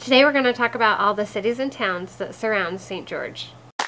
Today we're going to talk about all the cities and towns that surround St. George.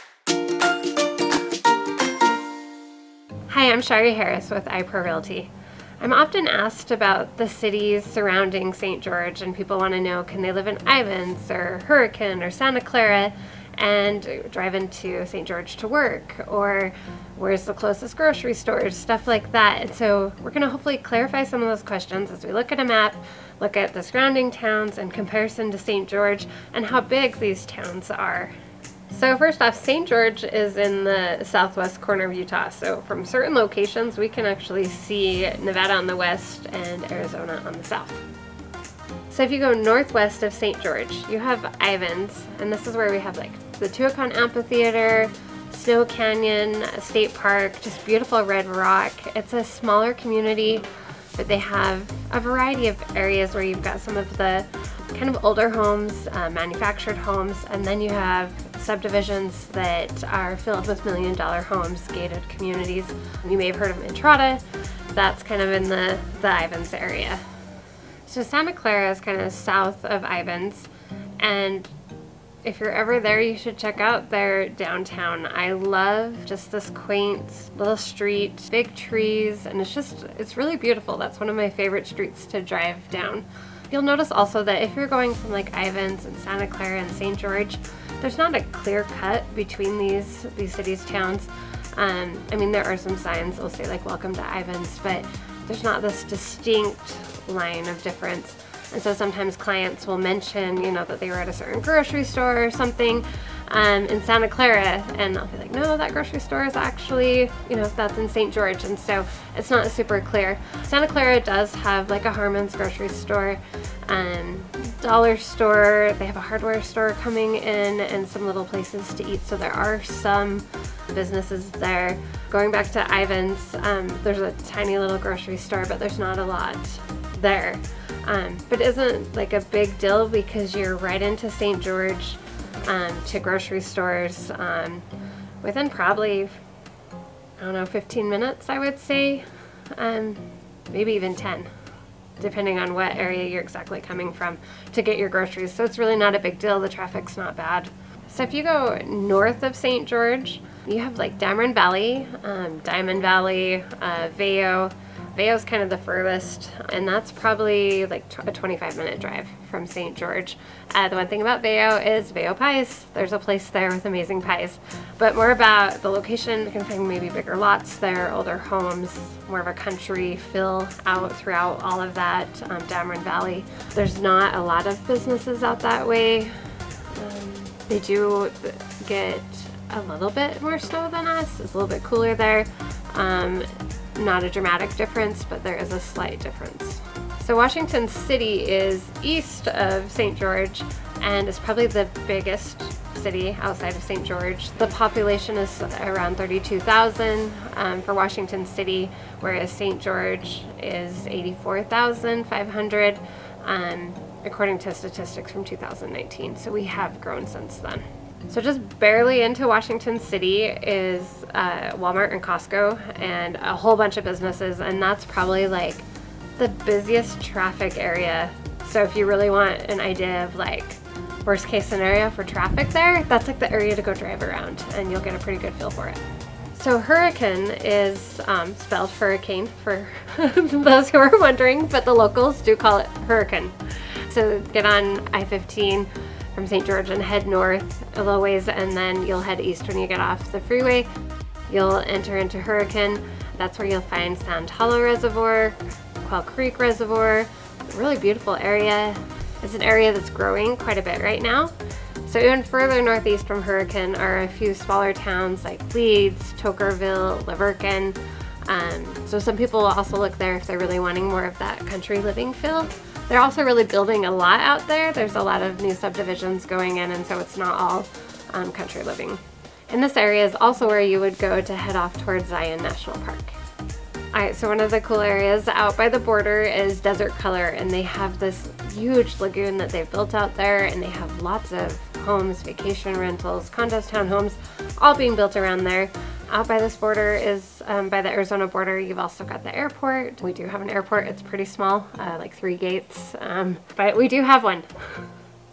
Hi, I'm Sharee Harris with Fathom Realty. I'm often asked about the cities surrounding St. George, and people want to know, can they live in Ivins or Hurricane or Santa Clara and drive into St. George to work, or where's the closest grocery stores, stuff like that. And so we're going to hopefully clarify some of those questions as we look at a map, look at the surrounding towns in comparison to St. George and how big these towns are. So first off, St. George is in the southwest corner of Utah. So from certain locations, we can actually see Nevada on the west and Arizona on the south. So if you go northwest of St. George, you have Ivins, and this is where we have like the Tuacahn Amphitheater, Snow Canyon State Park, just beautiful red rock. It's a smaller community, but they have a variety of areas where you've got some of the kind of older homes, manufactured homes, and then you have subdivisions that are filled with million-dollar homes, gated communities. You may have heard of Entrada. That's kind of in the Ivins area. So Santa Clara is kind of south of Ivins, and if you're ever there, you should check out their downtown. I love just this quaint little street, big trees, and it's really beautiful. That's one of my favorite streets to drive down. You'll notice also that if you're going from like Ivins and Santa Clara and St. George, there's not a clear cut between these cities, towns. I mean, there are some signs that'll say like welcome to Ivins, but there's not this distinct line of difference. And so sometimes clients will mention, you know, that they were at a certain grocery store or something in Santa Clara, and I'll be like, no, that grocery store is actually, you know, that's in St. George, and so it's not super clear. Santa Clara does have like a Harmon's grocery store, dollar store, they have a hardware store coming in, and some little places to eat, so there are some businesses there. Going back to Ivins, there's a tiny little grocery store, but there's not a lot there. But it isn't like a big deal because you're right into St. George to grocery stores within probably, I don't know, 15 minutes, I would say, maybe even 10, depending on what area you're exactly coming from to get your groceries. So it's really not a big deal. The traffic's not bad. So if you go north of St. George, you have like Diamond Valley, Vail. Vail's kind of the furthest, and that's probably like a 25-minute drive from St. George. The one thing about Vail is Vail pies. There's a place there with amazing pies. But more about the location, you can find maybe bigger lots there, older homes, more of a country feel out throughout all of that. Diamond Valley, there's not a lot of businesses out that way. They do get a little bit more snow than us. It's a little bit cooler there. Not a dramatic difference, but there is a slight difference. So Washington City is east of St. George and is probably the biggest city outside of St. George. The population is around 32,000 for Washington City, whereas St. George is 84,500 according to statistics from 2019. So we have grown since then. So just barely into Washington City is Walmart and Costco and a whole bunch of businesses, and that's probably like the busiest traffic area. So if you really want an idea of like worst case scenario for traffic there, that's like the area to go drive around, and you'll get a pretty good feel for it. So Hurricane is spelled hurricane for those who are wondering, but the locals do call it Hurricane. So get on I-15 from St. George and head north a little ways, and then you'll head east when you get off the freeway. You'll enter into Hurricane. That's where you'll find Sand Hollow Reservoir, Quail Creek Reservoir. A really beautiful area. It's an area that's growing quite a bit right now. So even further northeast from Hurricane are a few smaller towns like Leeds, Tokerville, Laverton. So some people will also look there if they're really wanting more of that country living feel. They're also really building a lot out there. There's a lot of new subdivisions going in, and so it's not all country living. And this area is also where you would go to head off towards Zion National Park. Alright, so one of the cool areas out by the border is Desert Color, and they have this huge lagoon that they've built out there, and they have lots of homes, vacation rentals, condos, townhomes, all being built around there. Out by this border is by the Arizona border. You've also got the airport. We do have an airport. It's pretty small, like 3 gates, but we do have one.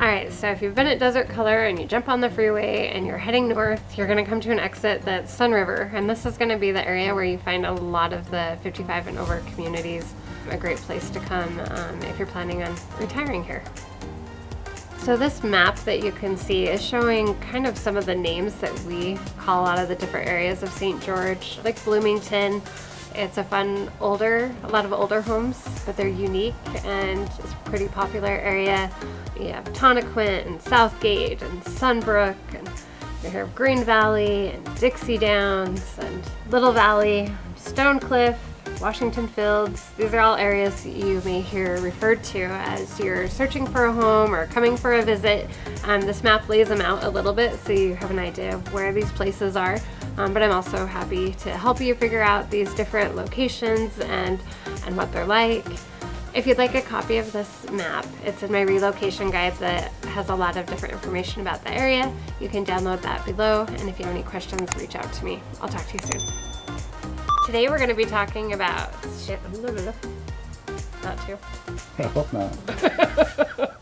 Alright, so if you've been at Desert Color and you jump on the freeway and you're heading north, you're going to come to an exit that's Sun River, and this is going to be the area where you find a lot of the 55 and over communities. A great place to come if you're planning on retiring here. So this map that you can see is showing kind of some of the names that we call out of the different areas of St. George, like Bloomington. It's a fun a lot of older homes, but they're unique and it's a pretty popular area. You have Tonnequint and Southgate and Sunbrook, and you have Green Valley and Dixie Downs and Little Valley, Stonecliff, Washington Fields. These are all areas you may hear referred to as you're searching for a home or coming for a visit. This map lays them out a little bit so you have an idea of where these places are. But I'm also happy to help you figure out these different locations and what they're like. If you'd like a copy of this map, it's in my relocation guide that has a lot of different information about the area. You can download that below, and if you have any questions, reach out to me. I'll talk to you soon. Today we're going to be talking about not too. I hope not.